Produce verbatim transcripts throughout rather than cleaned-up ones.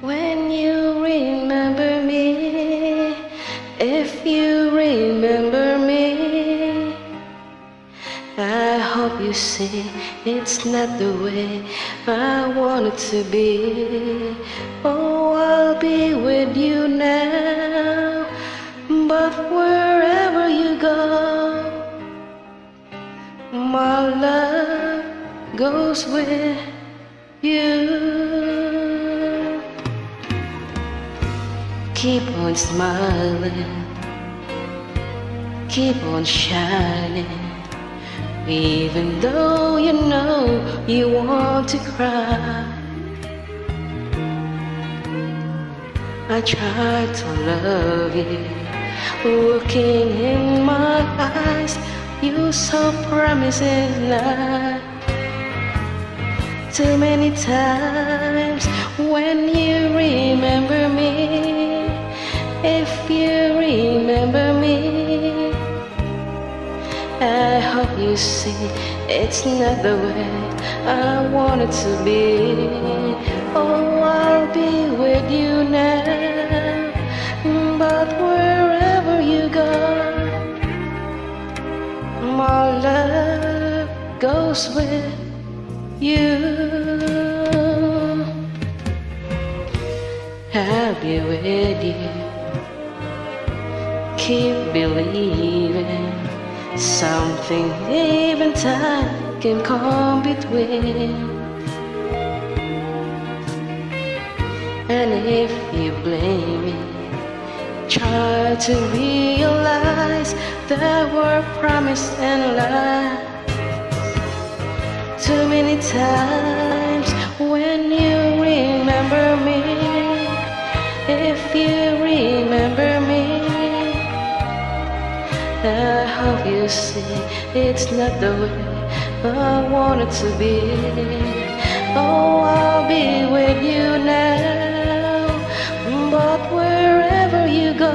When you remember me, if you remember me, I hope you see it's not the way I want it to be. Oh, I'll be with you now, but wherever you go, my love goes with you. Keep on smiling, keep on shining, even though you know you want to cry. I try to love you, looking in my eyes, you saw promises lie. Too many times when you remember me, if you remember me, I hope you see it's not the way I want it to be. Oh, I'll be with you now, but wherever you go, my love goes with you. I'll be with you, keep believing something even time can come between. And if you blame me, try to realize there were promises and lies. Too many times when you remember me, if you remember me, I hope you see it's not the way I want it to be. Oh, I'll be with you now, but wherever you go,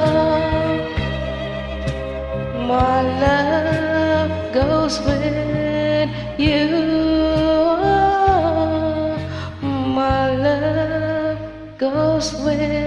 my love goes with you. My love goes with